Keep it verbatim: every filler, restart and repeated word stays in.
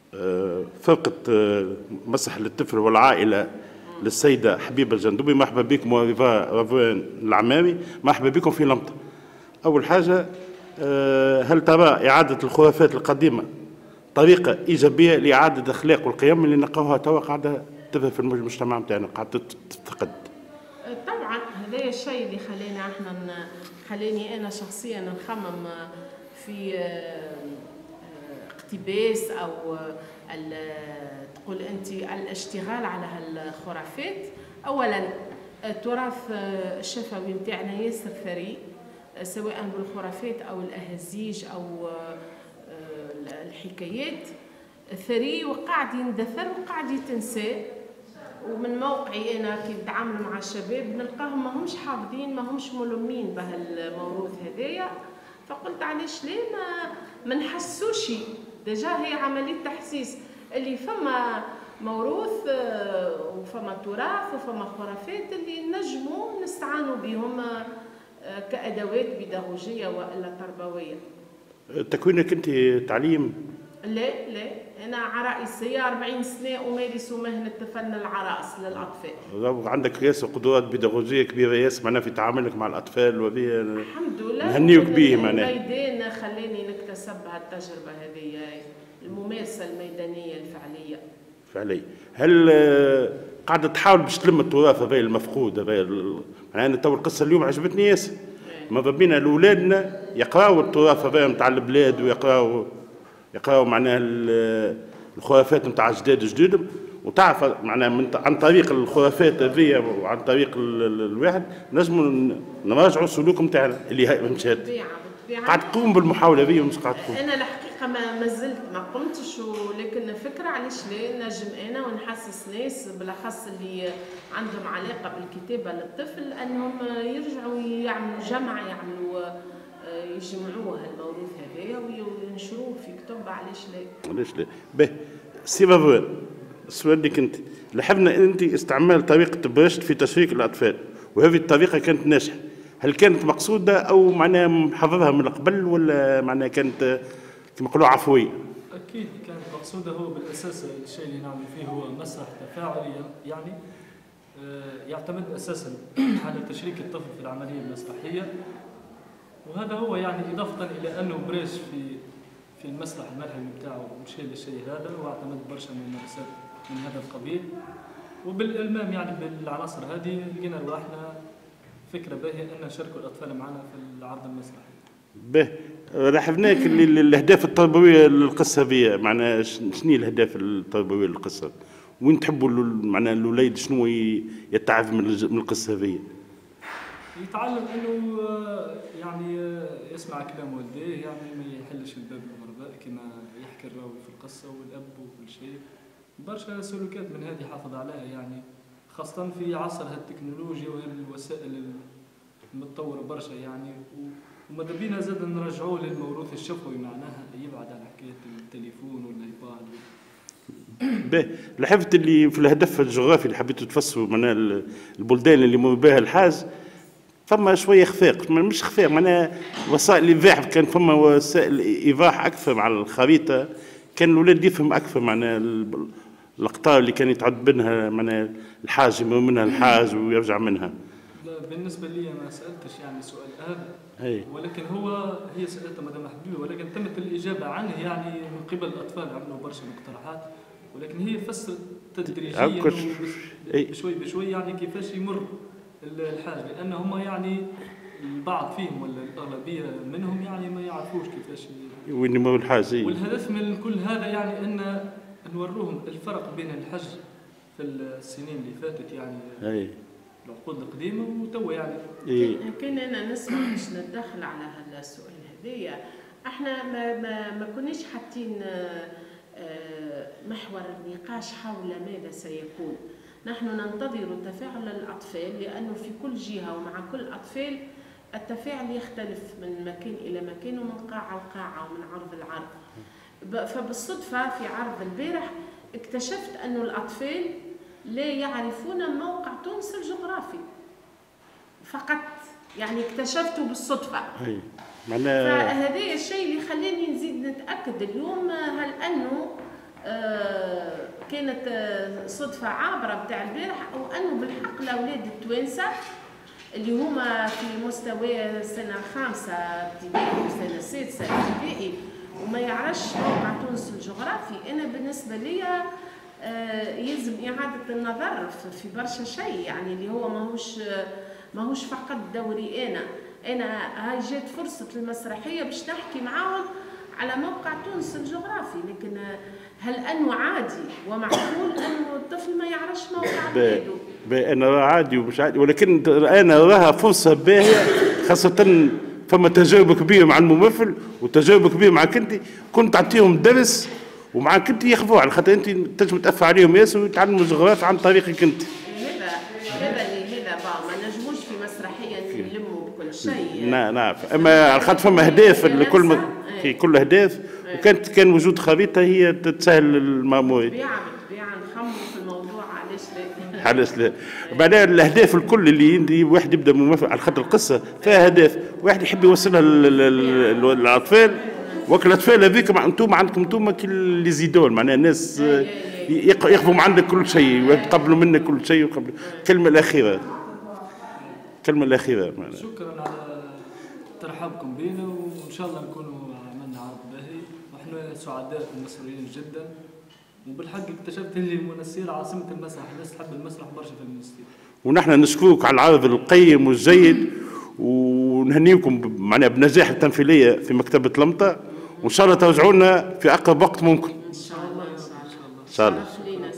فرقة مسح للطفل والعائلة للسيدة حبيبة الجندوبي. مرحبا بكم ورضوان العمامي، مرحبا بكم في لمطة. أول حاجة، هل ترى إعادة الخرافات القديمة طريقة إيجابية لإعادة الأخلاق والقيم اللي نلقاوها توا قاعدة تظهر في المجتمع نتاعنا، قاعدة تفتقد؟ طبعا هذا الشيء اللي خلينا احنا خليني أنا شخصيا نخمم في اقتباس أو تقول أنت الاشتغال على هالخرافات. أولا التراث الشفوي نتاعنا ياسر ثري، سواء بالخرافات أو الأهازيج أو الحكايات، ثري وقاعد يندثر وقاعد يتنسى. ومن موقعي أنا كي نتعامل مع الشباب نلقاهم ما همش حافظين، ما همش ملمين بهالموروث هذايا. فقلت علاش ليه ما ما نحسوش؟ ديجا هي عملية تحسيس اللي فما موروث وفما تراث وفما خرافات اللي نجموا نستعانوا بهم كأدوات بيداغوجية وإلا تربوية. تكوينك أنت تعليم؟ لا لا، أنا عرائسية أربعين سنة أمارس مهنة فن العرائس للأطفال. عندك ياسر قدرات بيداغوجية كبيرة ياسر معناها في تعاملك مع الأطفال وهذه. الحمد لله نهنيوك به معناها. الميدان خلاني نكتسب هالتجربة هذه، الممارسة الميدانية الفعلية. فعليا. هل قاعدة تحاول باش تلم التراث هذا المفقود هذا؟ معناها أنا تو القصة اليوم عجبتني ياسر. ماذا بينا لأولادنا يقراوا التراث هذا نتاع البلاد ويقراوا يقراوا معناها الخرافات نتاع جداد جدودهم، وتعرف معناها من عن طريق الخرافات هذيا وعن طريق الواحد نجموا نراجعوا السلوك نتاعنا اللي مشات. قاعد تقوم بالمحاولة هذه ومش قاعد تقوم؟ أنا الحقيقة ما زلت ما قمتش، ولكن فكرة علاش لا نجم أنا ونحسس ناس بالأخص اللي عندهم علاقة بالكتابة للطفل أنهم يرجعوا يعملوا جمع، يعملوا يجمعوه الموروث هذايا وينشروه في كتب. علاش لا؟ علاش لا؟ باهي سي رضوان، السؤال لك أنت، لاحظنا أنت استعمال طريقة برشت في تشويق الأطفال، وهذه الطريقة كانت ناجحة. هل كانت مقصودة أو معناها محضرها من قبل ولا معناها كانت كما نقولوا عفوية؟ أكيد كانت مقصودة. هو بالأساس الشيء اللي نعمل فيه هو مسرح تفاعلي، يعني يعتمد أساسا على تشريك الطفل في العملية المسرحية، وهذا هو يعني إضافة إلى أنه بريش في في المسرح المرحلي بتاعه مشي للشيء هذا، واعتمد برشا من الممارسات من هذا القبيل. وبالإلمام يعني بالعناصر هذه لقينا رواحنا فكرة باهية أن نشاركوا الأطفال معنا في العرض المسرحي. به لاحظناك اللي الأهداف التربوية للقصة هذه، معناها شنو هي الأهداف التربوية للقصة؟ وين تحبوا معناها الأولاد شنو يتعظ من القصة هذه؟ يتعلم انه يعني يسمع كلام والديه، يعني ما يحلش الباب الغرباء كما يحكي الراوي في القصه والاب وكل شيء. برشا سلوكات من هذه حافظ عليها، يعني خاصه في عصر هالتكنولوجيا والوسائل المتطوره برشا، يعني وماذا بينا زاد نرجعوه للموروث الشفوي، معناها يبعد عن حكايه التليفون والايباد. باهي لاحظت اللي في الهدف الجغرافي اللي حبيتوا تفسروا معناها البلدان اللي يمر بها الحاج فما شويه خفاق، مش خفاق معناها وسائل الايضاح، كان فما وسائل ايضاح اكثر مع الخريطه، كان الاولاد يفهم اكثر معناها الاقطار اللي كان يتعد بينها معناها الحاج يمر منها الحاج ويرجع منها. لا بالنسبه لي ما سالتش يعني السؤال هذا، هي. ولكن هو هي سالتها مدام حبيبه، ولكن تمت الاجابه عنه يعني من قبل الاطفال، عملوا برشا مقترحات، ولكن هي فسرت تدريجيا بشوي بشوي يعني كيفاش يمر الحاج، لان هم يعني البعض فيهم ولا الاغلبيه منهم يعني ما يعرفوش كيفاش وين يمر الحاج. والهدف من كل هذا يعني ان نوروهم الفرق بين الحج في السنين اللي فاتت، يعني اي العقود القديمه وتوا يعني. إيه. كان انا نسمع باش نتدخل على هذا السؤال هذايا، احنا ما ما, ما كناش حاطين محور النقاش حول ماذا سيكون. نحن ننتظر تفاعل الأطفال، لأنه في كل جهة ومع كل أطفال التفاعل يختلف من مكان إلى مكان ومن قاعة لقاعة ومن عرض لعرض. فبالصدفة في عرض البارح اكتشفت أن الأطفال لا يعرفون موقع تونس الجغرافي فقط، يعني اكتشفته بالصدفة. معناها فهذا الشيء اللي خلاني نزيد نتأكد اليوم هل أنه كانت صدفه عابره بتاع البارح، وانه بالحق الاولاد التوانسه اللي هما في مستوى سنه خامسه ابتدائي وسنه سادسه ابتدائي وما يعرفش موقع تونس الجغرافي، انا بالنسبه لي آه يلزم اعاده النظر في برشا شيء، يعني اللي هو ماهوش ماهوش فقط دوري. انا انا هاي جات فرصه المسرحيه باش نحكي معاهم على موقع تونس الجغرافي، لكن هل انه عادي ومعقول انه الطفل ما يعرفش موقع بلاده؟ انا عادي ومش عادي، ولكن انا راها فرصه باهيه، خاصه فما تجارب كبيره مع الممثل وتجارب كبيره معك انت، كنت تعطيهم درس ومعك انت ياخذوه، على خاطر انت تنجم تاثر عليهم ياسر ويتعلموا الجغرافيا عن طريقك انت. هذا هذا اللي هذا ما نجموش في مسرحيه نلموا بكل شيء. نعم نعم، اما على خاطر فما اهداف لكل م... في كل اهداف، وكانت كان وجود خريطه هي تسهل الماموريه. طبيعه بالطبيعه نخموا في الموضوع علاش لا؟ علاش لا؟ بعدين الاهداف الكل اللي عندي واحد يبدا ممثل على خاطر القصه فيها اهداف، واحد يحب يوصلها للاطفال، وكل الاطفال هذيك انتم عندكم انتم اللي يزيدون، معناها الناس يقفوا من عندك كل شيء ويقبلوا منك كل شيء ويقبلوا. الكلمه الاخيره الكلمه الاخيره معنا. شكرا على ترحابكم بينا، وان شاء الله نكونوا عملنا عرض باهي، واحنا سعداء ومسرورين جدا، وبالحق اكتشفت اللي المنسير عاصمه المسرح، الناس تحب المسرح برشا في المنسير. ونحن نشكرك على العرض القيم والجيد، ونهنيكم معناها بنجاح التمثيليه في مكتبه لمطه، وان شاء الله ترجعوا لنا في اقرب وقت ممكن. ان شاء الله ان شاء الله. ان شاء الله.